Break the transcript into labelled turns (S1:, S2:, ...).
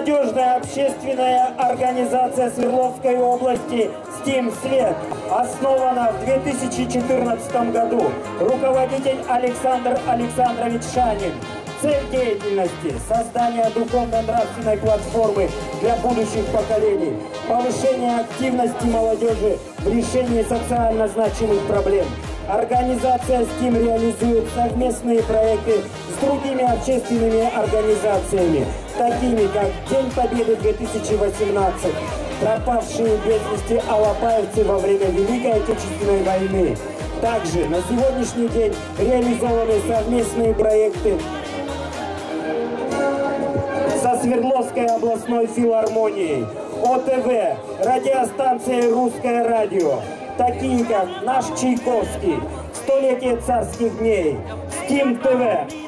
S1: Молодежная общественная организация Свердловской области «Стим Свет» основана в 2014 году. Руководитель Александр Александрович Шанин. Цель деятельности – создание духовно-нравственной платформы для будущих поколений, повышение активности молодежи в решении социально значимых проблем. Организация «Стим» реализует совместные проекты с другими общественными организациями, такими как День Победы 2018, пропавшие без вести алапаевцы во время Великой Отечественной войны. Также на сегодняшний день реализованы совместные проекты со Свердловской областной филармонией, ОТВ, радиостанцией «Русское радио», такие как «Наш Чайковский», «Столетие царских дней», «Стим ТВ»,